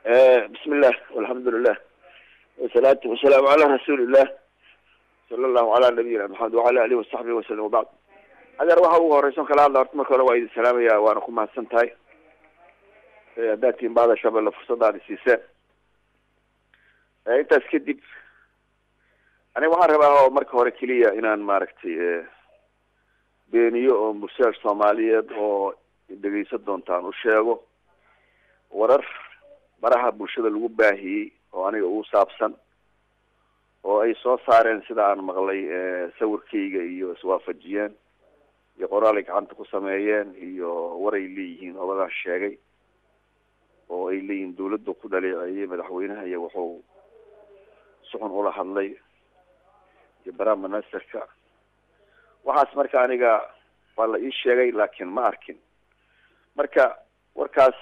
بسم الله والحمد لله والصلاة والسلام على رسول الله صلى الله على نبينا محمد وعلى آله وصحبه وسلم وبعد. هذا روح هو رئيس كلا الله أرتم كلا وعيد السلام يا وأنا كم هالسنتاي داتين بعض الشباب اللي فرصة دار السياسة. أنت سكدي أنا وعارف مركز هوركلية إن أنا ماركتي بينيو مسير صومالية أو دقيقة دونتان وشيء ورف baraha bulshada lagu baahiyay oo aniga uu saabsan oo ay soo saareen sida aan maqlay sawirkayga iyo iswaafajiyeen iyo qoraal ay gacanta ku sameeyeen iyo waray leeyihiin oo wada sheegay oo ay leeyihiin dawladda ku dhaleeceeyay madaxweynaha iyo wuxuu suxun ula hadlay iyo barnaamijka waxaas marka aniga waa la ii sheegay laakiin ma arkin marka warkaas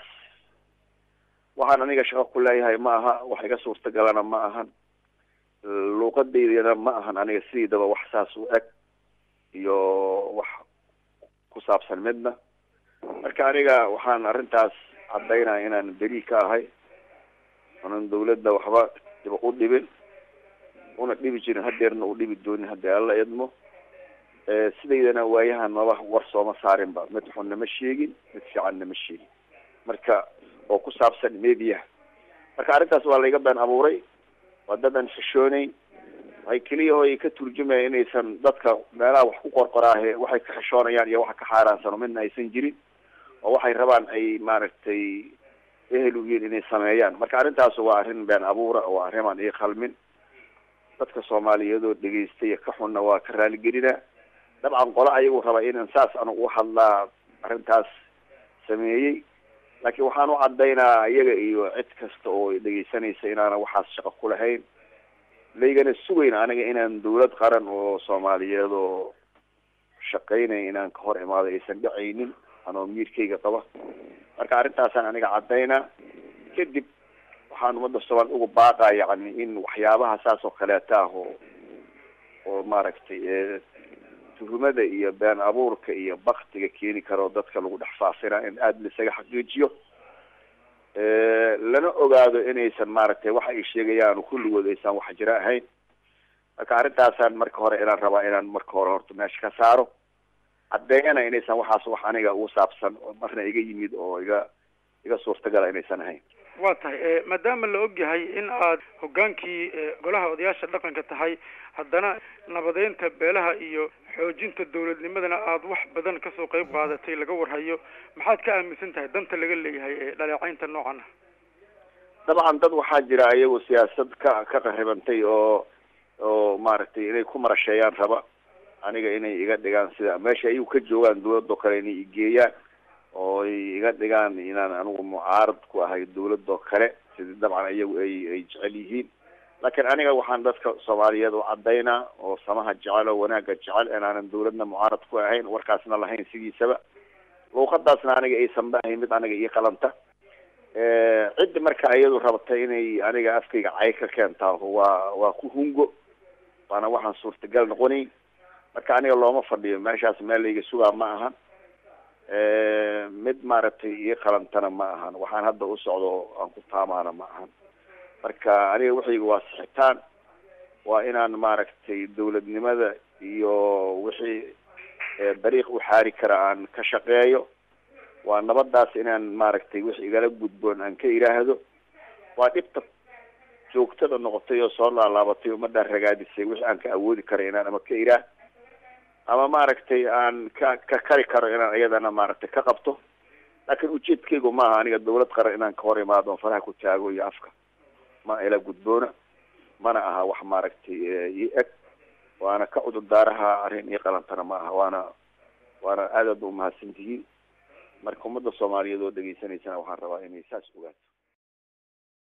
waxaan aniga shaqo ku leeyahay ma aha wax iga suurtagalana ma ahan luuqadeydana ma ahan aniga sideedaba wax saas u eg iyo wax ku saabsan midna marka aniga waxaan arrintaas caddaynaa inaan beri ka ahay onan dawladda waxba diba u dhibin una dhibi jirin hadeerna u dhibi doonin haddii alla idmo sidaydana waayahan maba war sooma saarinba mid xunna ma sheegin mid fiicanna ma sheegin marka oo ku saabsan media marka arrintaas waa la iga been abuuray wadadan xishoonayn ay kaliya oo ay ka turjumayaan inaysan dadka meelaha wax ku qorqoraahe waxay ka xishoonayaan iyo waxa ka xaaraansan midna aysan jirin oo waxay rabaan ay maaragtay ehel u yihiin inay sameeyaan marka arrintaas waa arrin been abuura oo arrimaan ay khalmin dadka Soomaaliyeed oo dhageystay ka xunna waa ka raali gelina dabcan qolo ayagu raba inaan saas aan u hadlaa arrintaas sameeyay laakiin waxaan u caddaynaa iyaga iyo cid kasta oo dhageysanaysa inaana waxaas shaqo ku lahayn leegana sugayna aniga inaan dawlad qaran oo Soomaaliyeed oo shaqeynay inaan ka hor imaado aysan dhacaynin anoo miirkayga qaba marka arrintaasaan aniga caddaynaa kadib waxaan ummadda Soomaaliyeed ugu baaqaa yacni in waxyaabaha saas oo kaleeta ah oo maaragtay tuhumada iyo been abuurka iyo baktiga keeni karo dadka lagu dhex faafina in aad la isaga xaqiijiyo lana ogaado inaysan maaragtay waxa ay sheegayaan kulligood aysan wax jira ahayn marka arrintaasaan marka hore inaan rabaa inaan marka hore horta meesha ka saaro caddeeyana inaysan waxaas wax aniga ugu saabsan oo marna iga yimid oo iga suurtagala inaysan ahayn waa tahay maadaama la ogyahay in aad hogaankii golaha odayaasha dhaqanka tahay haddana nabadeynta beelaha iyo xoojinta dawladnimadana aad wax badan ka soo qayb qaadatay laga warhayo maxaad ka aaminsan tahay danta laga leeyahay dhaleecaynta noocan ah dabcan dad waxaa jira ayagu siyaasad ka qaribantay oo maaragtay inay ku marasheeyaan raba aniga inay iga dhigaan sida meesha ayagu ka joogaan dawladoo kale inay igeeyaan oo iga dhigaan inaan anigu mucaarad ku ahay dawladoo kale sidii dabcan ayagu ay jecel yihiin laakiin aniga waxaan dadka Soomaaliyeed u caddaynaa oo samaha jecel oo wanaaga jecel inaanan dawladna mucaarad ku ahayn warkaasna lahayn sidiisaba luuqadaasna aniga aysan baahayn mid aniga ii qalanta cid marka iyadu rabtay inay aniga afkayga cay ka keentaa waa ku hungo waana waxaan suurtagal noqonayn marka aniga looma fadhiyo meeshaas meel layga sugaa ma ahan mid maaragtay ii qalantana ma ahan waxaan hadda u socdo aan ku taamaana ma ahan marka aniga waxayga waa sixitaan waa inaan maaragtay dawladnimada iyo wixii dariiq u xaari kara aan ka shaqeeyo waa nabadaas inaan maaragtay wixii igala gudboon aan ka iraahdo waa dhibta joogtada noqotay oo soo laalaabatay ummadda ragaadisay wixii aan ka awoodi karo inaan ama ka iraah ama maaragtay aan ka kari karo inaan iyadana maaragtay ka qabto laakiin ujeedkaygu maaha aniga dawlad qaran inaan ka hor imaado oo faraha ku taago iyo afka ma ila gudboona mana aha wax maaragtay ii eg waana ka cudurdaaraha arrin ii qalantana ma aha waana aad u mahadsantihiin marka ummadda Soomaaliyeed oo dhageysanaysana waxaan rabaa inay saas ogaato